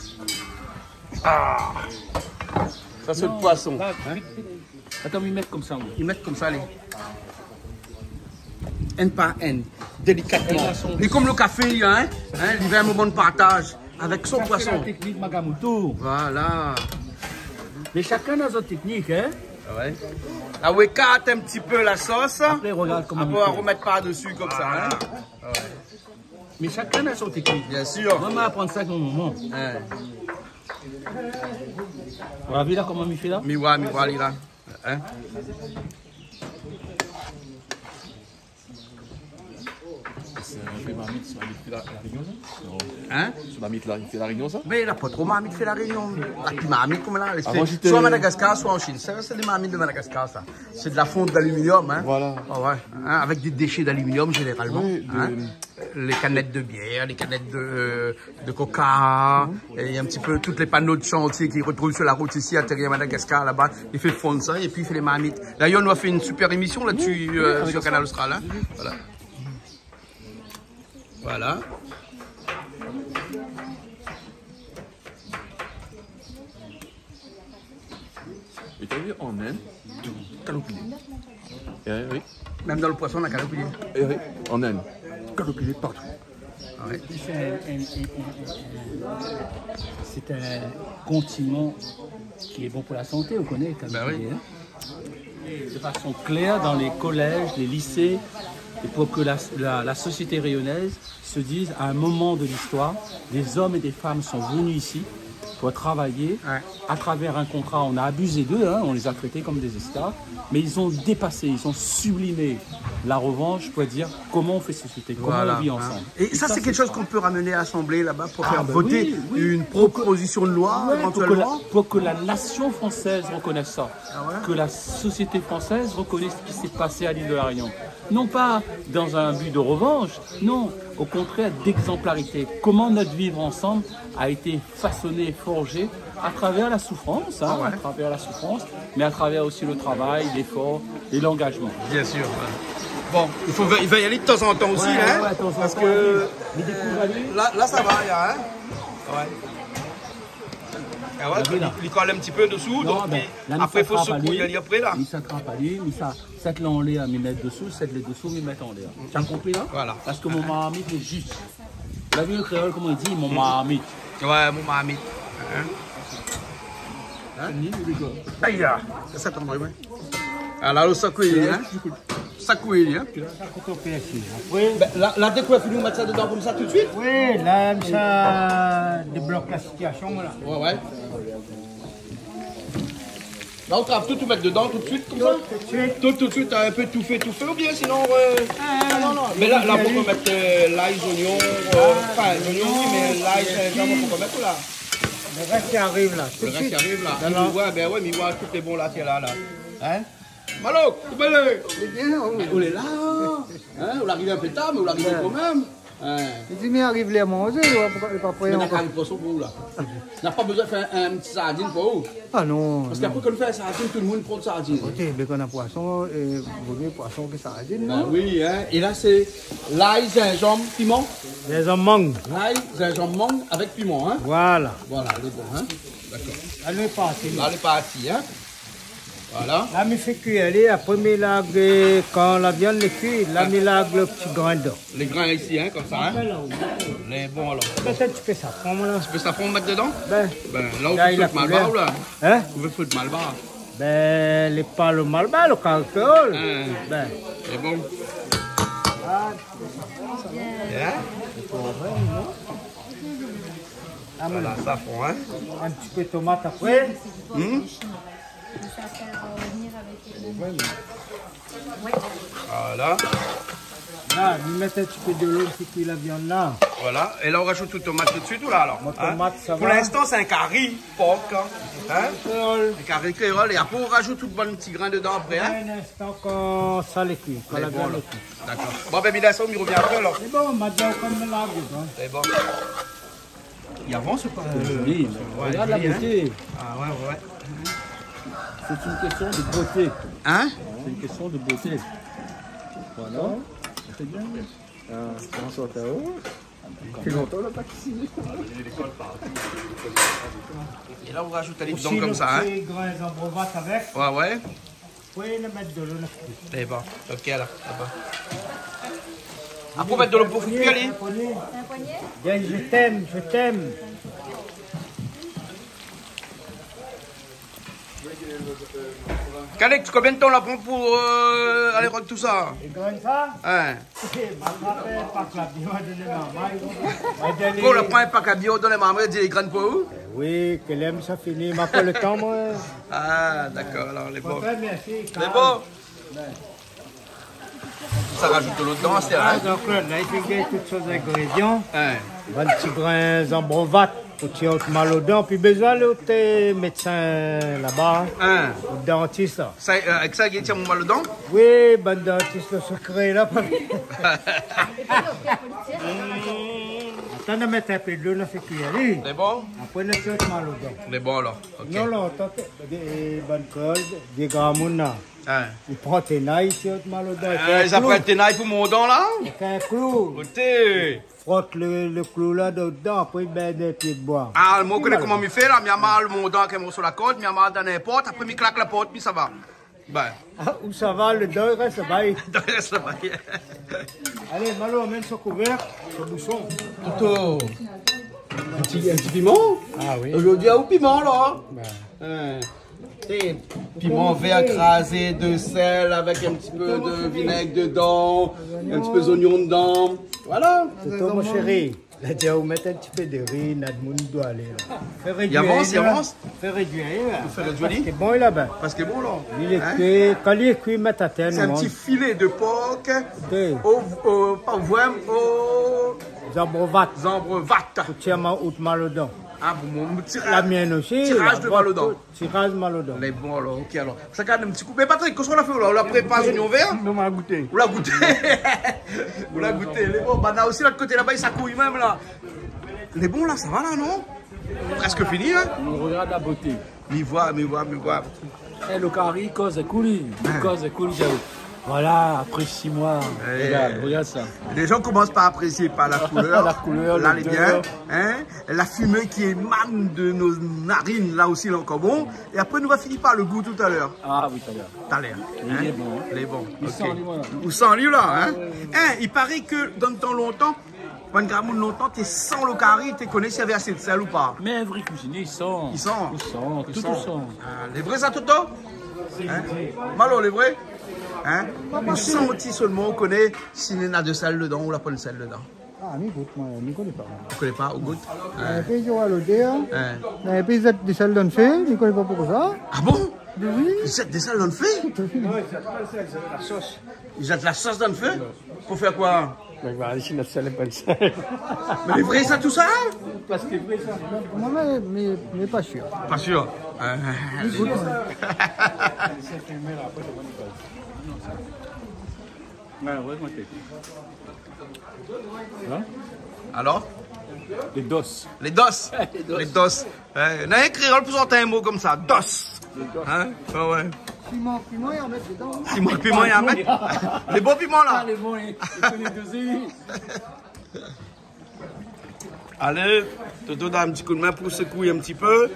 Ça, c'est le poisson. Attends, ils mettent comme ça. Ils mettent comme ça, les. N par N, délicatement. Et comme le café, hein, il y a un moment de partage avec son poisson. C'est la technique Magamoutou. Voilà. Mais chacun a sa technique, hein. Ouais. Là, on écarte un petit peu la sauce. Après, regarde comment on va remettre par-dessus comme ça. Hein. Ouais. Mais chacun a son technique. Bien sûr. Maman apprend ça comme moment. Vous avez vu là comment il fait là? Miwa, là. Hein? Hein? Sur la mythe là, il fait la réunion ça? Mais il n'a pas trop marmite fait la réunion. La petite marmite comme là, elle fait soit à Madagascar, soit en Chine. Ça, c'est des marmites de Madagascar, ça. C'est de la fonte d'aluminium, hein. Voilà. Oh, ouais. Hein, avec des déchets d'aluminium généralement. Oui, hein. Les canettes de bière, les canettes de coca, et un petit peu toutes les panneaux de chantier qu'il retrouve sur la route ici à Terrier Madagascar là-bas. Il fait fondre ça et puis il fait les marmites. D'ailleurs, on a fait une super émission là-dessus sur Canal Austral. Hein. Voilà. Voilà. Et t'as vu en Inde, calopillé. Oui. Même dans le poisson, on a calopillé. Oui, en Inde, calopillé partout. Ouais. C'est un condiment qui est bon pour la santé, on connaît. Ben oui. De façon claire dans les collèges, les lycées, et pour que la société rayonnaise se dise à un moment de l'histoire, des hommes et des femmes sont venus ici pour travailler. À travers un contrat, on a abusé d'eux, hein, on les a traités comme des esclaves, mais ils ont dépassé, ils ont sublimé la revanche pour dire comment on fait société, comment on vit ensemble. Et ça, c'est quelque chose qu'on peut ramener à l'Assemblée là-bas pour faire voter une proposition de loi éventuellement. Pour que la nation française reconnaisse ça, que la société française reconnaisse ce qui s'est passé à l'île de la Réunion. Non pas dans un but de revanche, non, au contraire d'exemplarité. Comment notre vivre ensemble a été façonné, forgé à travers la souffrance, hein, à travers la souffrance, mais à travers aussi le travail, l'effort et l'engagement. Bien sûr. Bon, il va y aller de temps en temps aussi, hein, parce que là ça va, hein. Il colle un petit peu dessous, donc après il faut secouer aller après là. Il s'attrape à lui, il cette là en l'air, il met dessous, cette les dessous, il met en l'air. Tu as compris là? Voilà. Parce que mon marmite est juste. Vous avez vu le créole, comment il dit mon marmite? Ouais, mon marmite. Aïe, c'est ça ton bruit, ouais. Alors, le secouer, hein. Secouer, hein. Là, dès qu'on a fini, on met ça dedans comme ça tout de suite? Oui, là, ça débloque la situation, là. Ouais. Là, on travaille tout mettre dedans tout de suite, comme ça? Tout de suite, un peu tout fait, ou bien sinon... non. Mais là, on peut mettre l'ail, oignons, enfin, l'oignon, oui, mais l'ail, on peut mettre là. Le reste qui arrive là. Le reste qui arrive là. Ouais, mais voilà, tout est bon là, c'est là. Hein? Malo, coupez-le! On est là, hein? On arrive un peu tard, mais on arrive quand même. Il dit, mais arrive les à manger, il va pas prendre. On a un poisson pour vous là. On n'a pas besoin de faire un petit sardine pour vous. Ah non. Parce qu'après qu'on fait un sardine, tout le monde prend de sardine. Ok, mais quand on a poisson, il vaut mieux poisson que sardine. Ben oui, hein. Et là c'est l'ail, gingembre, piment. Gingembre mangue. L'ail, gingembre mangue avec piment, hein. Voilà. Voilà, elle est bon, hein. D'accord. Elle est partie. Là, elle est partie, hein. Voilà. Là, il fait cuire. Après, quand la viande est cuite, là, il lave le petit grain d'eau. Les grains ici, hein, comme ça, hein. Les bons alors. Peut-être tu peux safran, là. Tu peux safran mettre dedans? Ben là, on peut foutre malbar, là. Hein? On peut foutre malbar. Ben, pas le malbar, le caractère. Ben. C'est bon. Voilà, safran, hein. Un petit peu de tomate après. Voilà. Là, nous mettons un petit peu de l'eau pour cuire la viande là. Voilà. Et là, on rajoute tout tomate tout de suite ou là alors? Tomate, ça pour l'instant, c'est un curry porc. Hein? Un curry créole. Et après, on rajoute tout bon petit grain dedans après. Hein? Un instant quand ça les cuit. Quand la viande est cuite. D'accord. Bon, ben, Bilasson, il revient après alors. C'est bon, maintenant, comme là. C'est bon. Il avance ou pas? Joli. Regarde la beauté. Ah ouais. C'est une question de beauté. Hein? C'est une question de beauté. Voilà. C'est bien. Comment ça va haut? C'est longtemps là, pas ici. Et là, on rajoute les dedans comme ça. Hein? Les grains en brovate avec. Ouais. Vous pouvez le mettre de l'eau là. C'est bon. Ok, là. Après, on va mettre de l'eau pour cuire, allez. Un poignet. Bien, je t'aime. Calec, combien de temps là prend pour aller rendre tout ça? Les grains ça? Hein? Pour le prend un pack à bio dans les mamans, dit les graines pour où? Oui, que l'aime ça finit, m'a pas le temps moi. Ah, d'accord, alors les bons. Merci. Les bons? Ça rajoute de l'eau dedans, c'est vrai. Donc là, il fait toutes sortes d'ingrédients. Hein? 20 petits grains en brovate. Pour tirer mal aux dents, puis besoin de l'autre médecin là-bas, le dentiste. Ça, avec ça, il tient mon mal aux dents? Oui, bon dentiste, le secret là. Attends de mettre un peu de l'eau, on fait cuire. C'est bon? Après, on tire mal aux dents. C'est bon alors. Non, des bonnes cols, des grammouna. Il prend tes nailles, tu as mal au dent. Ça prend tes nailles pour mon dent là? Avec un clou. Côté. Frotte le clou là dedans, après il met des pieds de bois. Ah, moi, je connais comment il fait là. Il y a mal mon dent qui est sur la côte, il y a mal dans n'importe. Après, il claque la porte, puis ça va. Ben. Ah, où ça va, le dent il reste là-bas. Il reste là-bas. Allez, Malo, amène son couvercle, son bouchon. Toto. Un petit piment? Ah oui. Aujourd'hui, au piment là. Piment vert écrasé, de sel avec un petit peu de vinaigre dedans, un petit peu d'oignon dedans. Voilà. C'est toi, mon chéri. Là, tu vas mettre un petit peu de riz, Nadmoun doit aller là. Fais réduire. Il avance. Fais réduire. Fais réduire. C'est bon là-bas. Parce que bon là. Il est cuit. Quand il est cuit, mets ta tête. C'est un petit filet de porc pas au voile, au Zambrevat. Zambrevat. Tiens, mal au dent. Ah bon, la mienne aussi. Tirage de mal au dent. Tirage mal au dent. Les bons alors, ok alors. Ça garde un petit coup. Mais Patrick, qu'est-ce qu'on a fait là? On l'a préparé oignon vert? Non, on l'a goûté. On l'a goûté. On l'a goûté. Les bons, bah, on a aussi l'autre côté là-bas, il s'accouille même là. Les bons là, ça va là, non? Presque fini, hein? On regarde la beauté. Mais voit. Eh, le carré, cause est cool. Cause est cool, j'avoue. Voilà, après 6 mois, regarde ça. Les gens commencent par apprécier par la couleur. La couleur, là, elle est bien. Hein? La fumée qui émane de nos narines, là aussi, là encore bon. Et après, nous va finir par le goût tout à l'heure. Ah oui, tout à l'heure. Tout à l'heure. Il est bon. Il est bon. Il sent lui, voilà. Ou sans lui, là. Hein? Il paraît que dans le temps longtemps, quand Gramoun longtemps, tu es sans le carré, tu connais s'il y avait assez de sel ou pas. Mais un vrai cuisinier, il sent. Il sent. Tout sent. Les vrais, ça, Toto? Malo, les vrais? On sent aussi seulement, on connaît s'il y a de sel dedans ou la pas de sel dedans. Ah, mais goûte, moi, je ne connais pas. Tu ne connais pas, au goût? Et puis, je vois l'odeur. Et puis, il y a des sels dans le fait, je ne connais pas pourquoi ça. Ah bon? Oui. Ils jettent des sels dans le feu? Non, ils jettent pas le sel, c'est la sauce. Ils jettent la sauce dans le feu? Pour faire quoi? Mais ici, notre sel n'est pas le sel. Mais les vrais, ça, tout ça? Parce que vrai, ça. Moi, mais pas sûr. Pas sûr. Alors? Les dos. Les dos. Les dos. On a un créole pour sortir un mot comme ça. Dos. Hein? Ah ouais. Piment, il y en met dedans. Piment, il y en met. Les bons piments là. Les bons, les Allez, Toto donne un petit coup de main pour secouer un petit peu.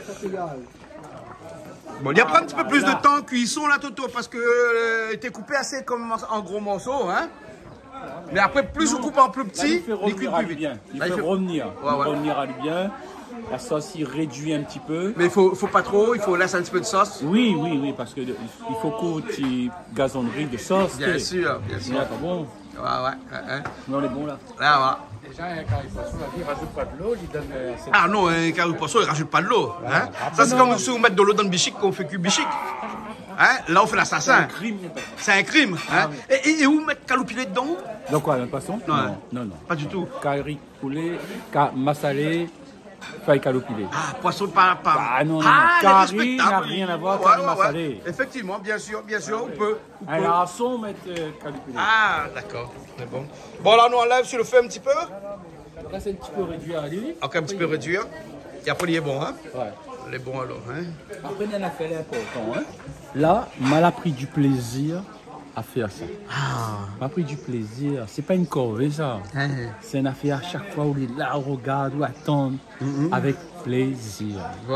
Bon, il y a pas un petit peu plus de temps en cuisson là, Toto, parce que t'es coupé assez comme en gros morceaux, hein. Mais après, plus on coupe en plus petit, il cuit plus vite. Il fait revenir. Revenir à lui bien. La sauce, il réduit un petit peu. Mais il faut pas trop, il faut laisser un petit peu de sauce. Oui, parce qu'il faut qu'on gazonnerie de sauce. Bien sûr. Là, pas bon. Ouais. Mais on est bon là. Là, voilà. Déjà, un carré poisson, il ne rajoute pas de l'eau, il donne. Ah non, un carré poisson, il ne rajoute pas de l'eau. Hein? Ça, c'est comme si on met de l'eau dans le bichic, qu'on fait cuire bichic. Hein? Là, on fait l'assassin. C'est un crime. Hein? Et où mettre caloupilé dedans? Dans quoi, un poisson? Non. Pas du tout. Carré poulet, massalé, feuille calopilé. Ah, poisson pas. Ah non, carré n'a rien à voir avec massalé. Effectivement, bien sûr, on peut. Un larçon, mettre calopilé. Ah, d'accord, c'est bon. Bon, là, nous enlève sur le feu un petit peu. Là, c'est un petit peu réduit à lui. Ok, un petit peu réduire. Et après, il est bon, hein? Ouais. Il est bon alors, hein? Après, il y a un affaire important, hein? Là, mal a pris du plaisir à faire ça. M'a pris du plaisir. C'est pas une corvée, ça. C'est une affaire à chaque fois où il est là, on regarde, ou attend, avec plaisir.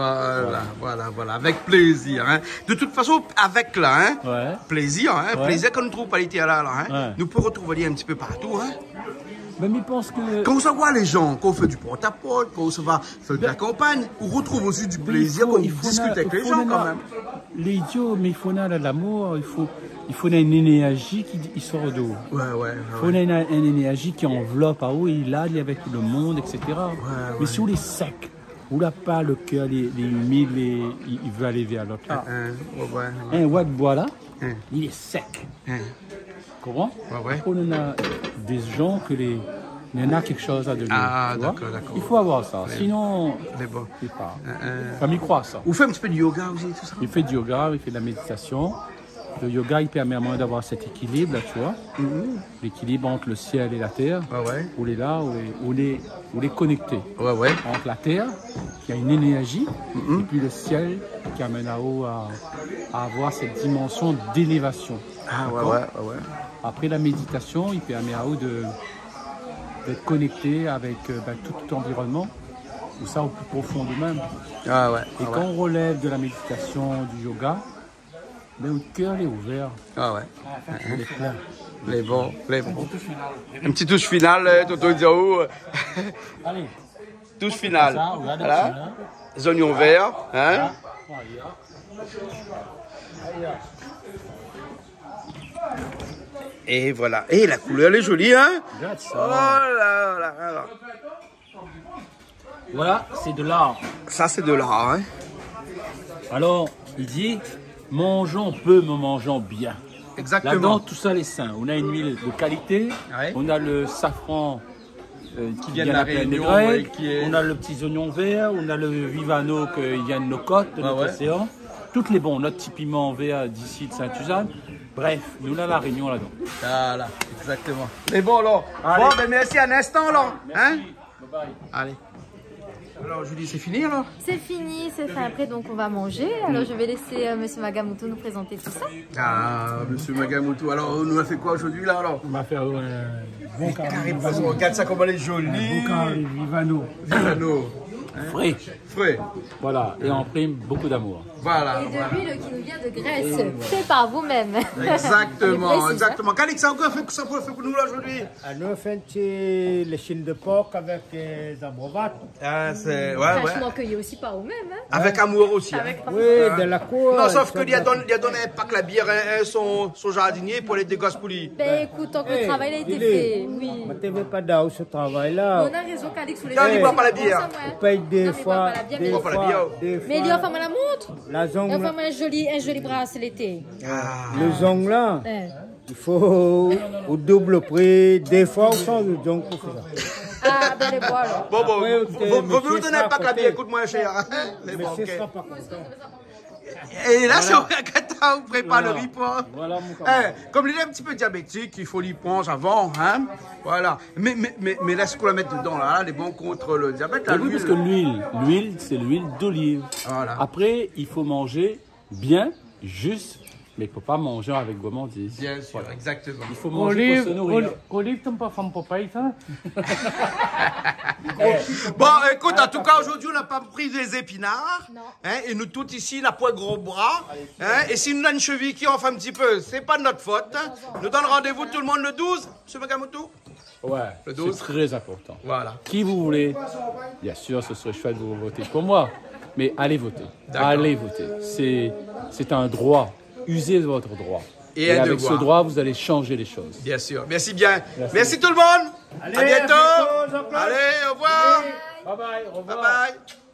Voilà. Avec plaisir, hein? De toute façon, avec là, hein? Ouais. Plaisir, hein? Ouais. Plaisir qu'on ne trouve pas les là, hein? Ouais. Nous pouvons retrouver un petit peu partout, hein? Mais je pense que... Quand on se voit les gens, quand on fait du porte-à-porte, quand on se va faire de la campagne, on retrouve aussi du plaisir, quand on discute avec les gens quand même. L'idiot, mais il faut de l'amour, il faut une énergie qui sort d'eau. Ouais. Il faut une énergie qui enveloppe à où il est avec le monde, etc. Mais si on est sec, on n'a pas le cœur, il est humide, il veut aller vers l'autre. Un watt bois là, il est sec. Comment? Après, on a des gens il y en a quelque chose à donner. Ah, d'accord. Il faut avoir ça. Sinon, c'est pas. Comme il croit ça. Vous faites un petit peu de yoga aussi, tout ça? Il fait du yoga, il fait de la méditation. Le yoga, il permet à moi d'avoir cet équilibre, là, tu vois. L'équilibre entre le ciel et la terre. Où il est là, où il est connecté. Entre la terre, qui a une énergie, et puis le ciel, qui amène à haut à avoir cette dimension d'élévation. Après la méditation, il permet à haut d'être connecté avec tout l'environnement, ou ça au plus profond de même. Et quand on relève de la méditation, du yoga, le cœur est ouvert. Il est plein. Les bons. Une petite touche finale, Toto Diao. Allez. Touche finale. Voilà. Les oignons verts. Hein? Et voilà. Et la couleur, elle est jolie, hein? Voilà, c'est de l'art. Ça, c'est de l'art, hein? Alors, il dit, mangeons peu, mais mangeons bien. Exactement. Là-dedans, tout ça, les saints. On a une huile de qualité, on a le safran qui vient de la Réunion, on a le petit oignon vert, on a le vivano qui vient de nos côtes, de notre océan. Toutes les bons, notre petit piment vert d'ici de Saint-Suzanne. Bref, nous là la Réunion là-dedans. Voilà, exactement. Les bons, là. Bon, ben merci un instant, là. Hein? Bye. Allez. Alors, Julie, c'est fini, alors? C'est fini, c'est fait après, donc on va manger. Alors, je vais laisser Monsieur Magamoto nous présenter tout ça. Ah, Monsieur Magamoto. Alors, on nous a fait quoi aujourd'hui, là, alors? On va faire bon carré. Regarde ça comme elle est jolie. Bon carré, vivano. Vivano. Frais. Frais. Voilà, et en prime, beaucoup d'amour. Voilà. Et de l'huile qui nous vient de Grèce, fait par vous-même. Exactement, exactement. Calix, ça encore fait ça pour nous là aujourd'hui? Nous avons fait les chines de porc avec des abrobates. Ah, c'est. Franchement, cueilli aussi par vous-même. Hein. Avec amour aussi. Avec Oui, de la cour. Non, sauf qu'il a donné un pack la bière à son jardinier pour les dégâts pour lui. Ben écoute, tant que le travail a été fait, oui. Mais tu ne veux pas d'avoir ce travail-là. On a raison, Calix, sous les Non, il ne boit pas la bière. On paye des fois. Mais il y a enfin la montre. La zongle. Enfin, un joli bracelet. Le zongle là. Il faut au double prix. Des fois, on change le zongle pour ça. Ah, ben les voilà. Bon, vous me donnez pas que la bière coûte moins cher. Mais ce sera pas content. Et là, c'est vrai que vous préparez le riz. Voilà, mon camarade. Comme il est un petit peu diabétique, il faut l'y prendre avant. Hein? Voilà. Mais laisse qu'on la mette dedans, là, les bons contre le diabète. Oui, parce que l'huile, c'est l'huile d'olive. Voilà. Après, il faut manger bien, juste, mais il ne faut pas manger avec gourmandise. Bien sûr, exactement. Il faut manger pour se nourrir. Olive, tu n'as pas fait papaye, ça? Bon, écoute, en tout cas, aujourd'hui, on n'a pas pris des épinards. Hein, et nous tous ici, la poêle gros bras. Hein, et si nous avons une cheville qui en fait un petit peu, c'est pas de notre faute. Hein. Nous donnons rendez-vous tout le monde le 12, M. Magamoto? Ouais, Le 12. c'est très important. Voilà. Qui vous voulez, bien sûr, ce serait chouette de vous voter pour moi. Mais allez voter. Allez voter. C'est un droit. Usez de votre droit. Et avec ce droit, vous allez changer les choses. Bien sûr. Merci bien. Merci tout le monde. Allez, à bientôt. Allez, au revoir. Bye bye. Au revoir. Bye bye.